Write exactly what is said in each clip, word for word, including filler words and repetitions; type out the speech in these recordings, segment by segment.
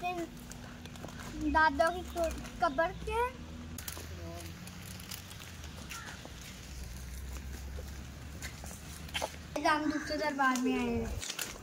अपने दादों की कब्र के हम दूसरे दरबार में आए हैं।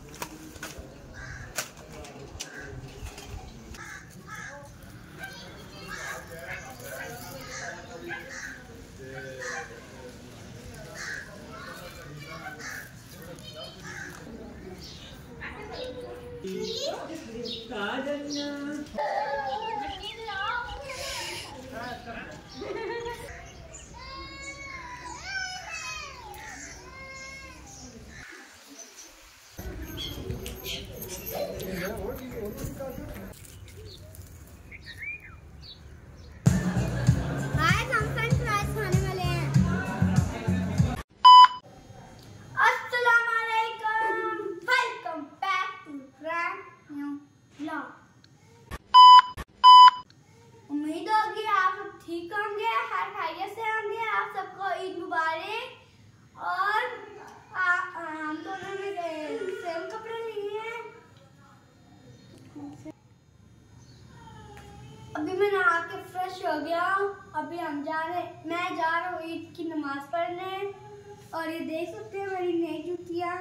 उम्मीद होगी आप सब ठीक होंगे, हर खैरियत से होंगे। आप सबको ईद मुबारक। और आ, आ, हम दोनों ने सेम कपड़े लिए हैं। अभी मैं नहा के फ्रेश हो गया हूँ। अभी हम जा रहे मैं जा रहा हूँ ईद की नमाज पढ़ने। और ये देख सकते हैं मेरी नई जूतियाँ।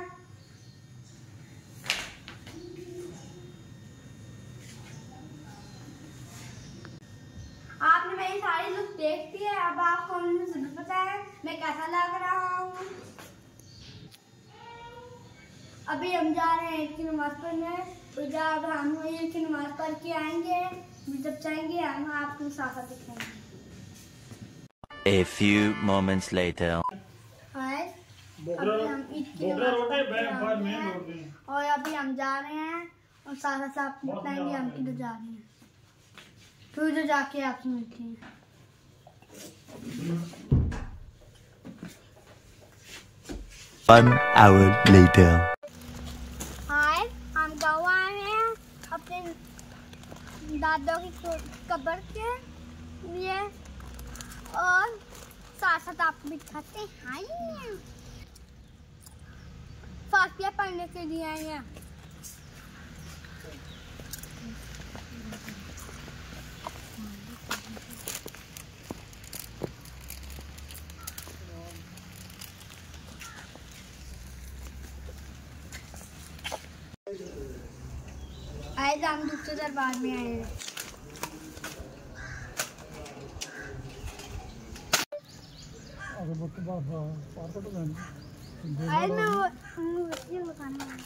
आपने मेरी सारी लुक देख ली है। अब आपको मुझे पता है मैं कैसा लग रहा हूँ। अभी हम जा रहे हैं ईद की नमाज पढ़ने। तो जब हम ईद की नमाज पढ़ के आएंगे, जब चाहेंगे हम आपको साथ साथ दिखाएंगे। A few moments later. अभी हम ईद की नमाज और अभी हम जा रहे हैं और साथ साथ बताएंगे हम किधर जा रहे हैं। फिर उधर जाके आपसे मिलते हैं। One hour later. हाय, हम गाँव आए हैं अपने दादों की कब्र के लिए और साथ साथ आपको दिखाते हैं। फातिहा पढ़ने के लिए आए हैं। आज हम दूसरे दरबार में आए हैं। आज मैं वो ये बताना है।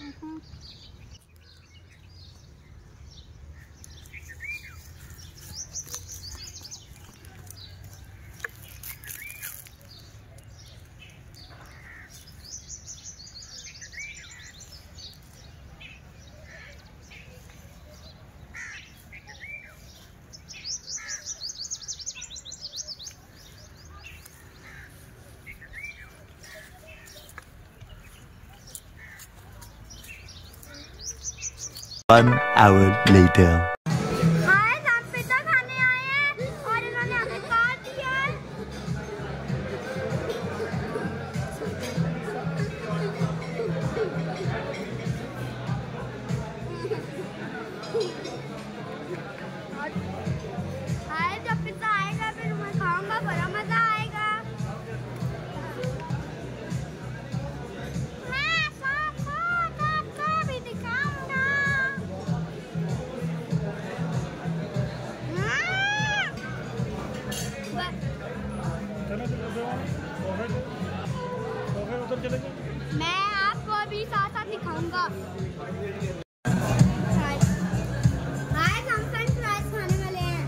One hour later. हाय, हम पिज्जा खाने आए हैं और इन्होंने हमें काट दिया है। हाय, जब पिज्जा आएगा फिर मैं खाऊंगा, बड़ा मजा आएगा। मैं सबको सबको भी दिखाऊंगा। मैं आपको अभी साथ साथ दिखाऊंगा। हाय, हम फ्रेंच फ्राइज खाने वाले हैं।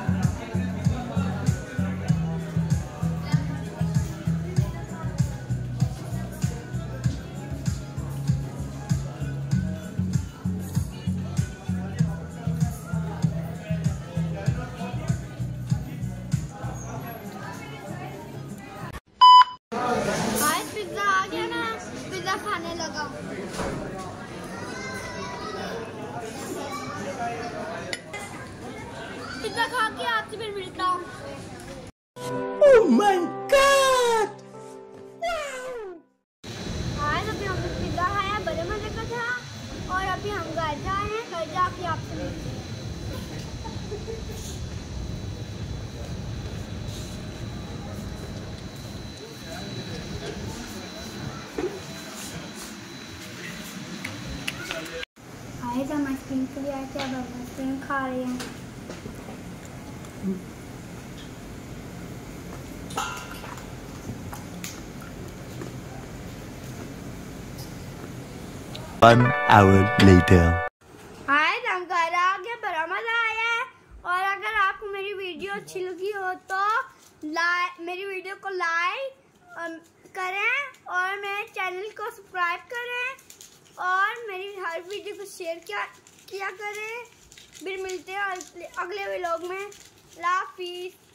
हाय, पिज्जा आ गया ना, पिज्जा खाने लगा। पिज्जा खा के आपसे फिर मिलता हूँ। Oh my God! आज अभी हमने पिज्जा खाया, बड़े मजे का था। और अभी हम घर जा रहे हैं, घर जाके आपसे मिलते हैं। आज हम आइसक्रीम के लिए आए थे, अब हम आइसक्रीम खा रहे हैं। One hour later. आज हम घर आ गए, बड़ा मजा आया है। और अगर आपको मेरी वीडियो अच्छी लगी हो तो लाइक मेरी वीडियो को लाइक करें और मेरे चैनल को सब्सक्राइब करें और मेरी हर वीडियो को शेयर किया किया करें। फिर मिलते हैं अगले व्लॉग में। अल्लाह हाफिज़।